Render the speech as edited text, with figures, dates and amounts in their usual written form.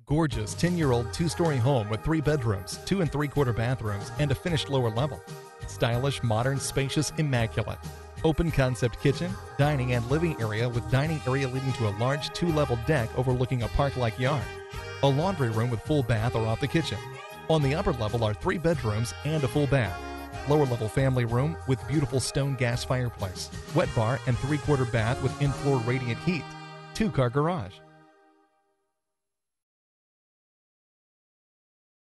Gorgeous 10-year-old 2-story home with 3 bedrooms, 2 and 3/4 bathrooms, and a finished lower level. Stylish, modern, spacious, immaculate. Open concept kitchen, dining, and living area with dining area leading to a large 2-level deck overlooking a park-like yard. A laundry room with full bath or off the kitchen. On the upper level are 3 bedrooms and a full bath. Lower level family room with beautiful stone gas fireplace. Wet bar and 3/4 bath with in-floor radiant heat. 2-car garage.